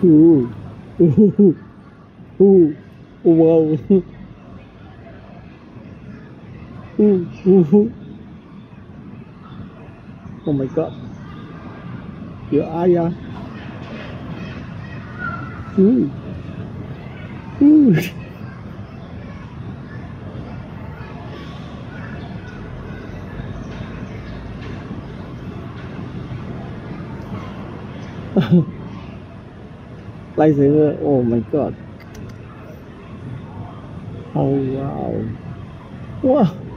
Ooh. Ooh. Ooh. Wow. Ooh. Ooh. Oh my god. Your eye. Ooh. Ooh. Lightsaber. Oh my god. Oh wow. Wow.